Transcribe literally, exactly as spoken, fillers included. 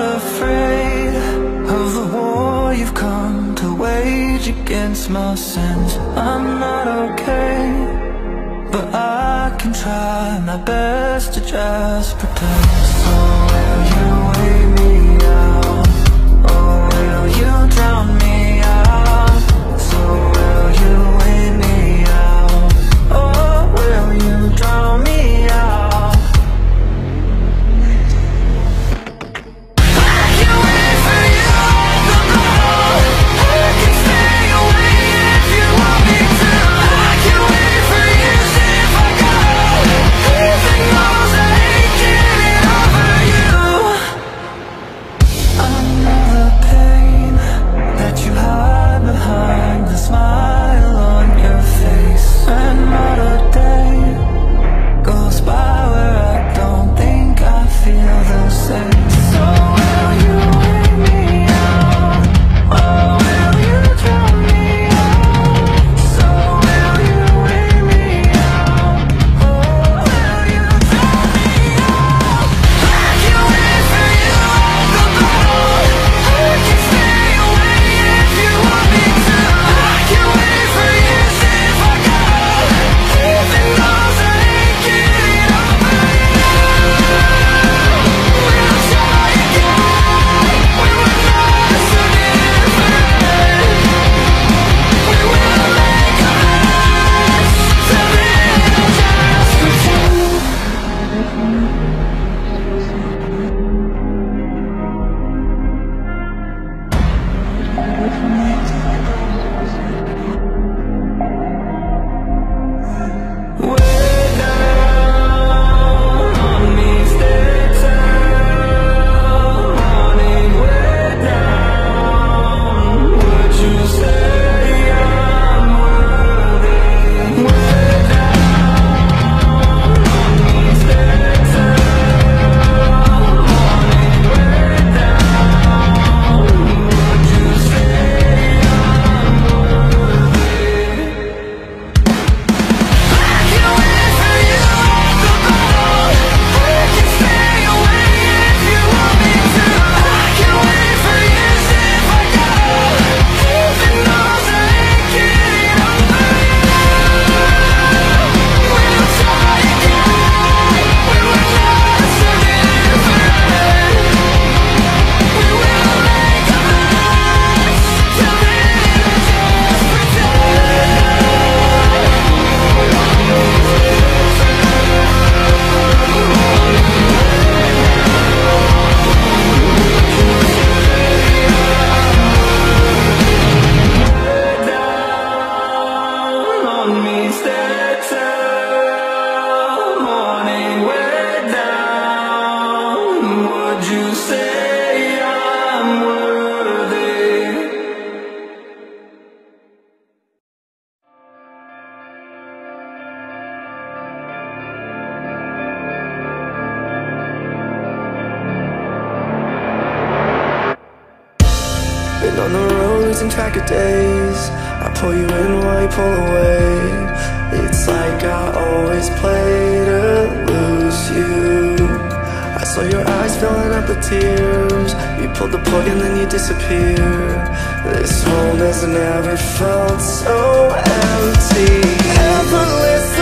not afraid of the war you've come to wage against my sins. I'm not okay, but I can try my best to just pretend. So will you weigh me out, or will you drown me out? So will you weigh me out, or will you drown me out? I can wait for you at the bottle. I can stay away if you want me to. I can wait for you if I go. Everything knows I ain't getting over you. I know the pain that you hide behind the smile on your face, and not a day goes by where I don't think I feel the same. So will you weigh me out, or will you drown me out? So will you weigh me out, or will you drown me out? I can wait for you at the bottle. I can stay away if you want me to. I can wait for years if I go. Heaven knows I ain't getting over you. We'll try again. We were not so different. We will make a mess. Tell me I'll just pretend. Way down on me, stay down, morning, way down. Would you say I'm worthy? Way down on me, stay down, morning, way down. Would you say I'm worthy? I can wait for you at the bottle. I can stay away if you want me to. I can wait for years if I go. Heaven knows I ain't getting over you. We'll try again. We were not so different. We will make a mess. Tell me I'll just pretend. Down on me, stay down, morning, way down. Would you say I'm worthy? Been on the road losing track of days. I pull you in while you pull away. It's like I always play to lose you. I saw your eyes filling up with tears. You pulled the plug and then you disappeared. This home has never felt so empty. Effortless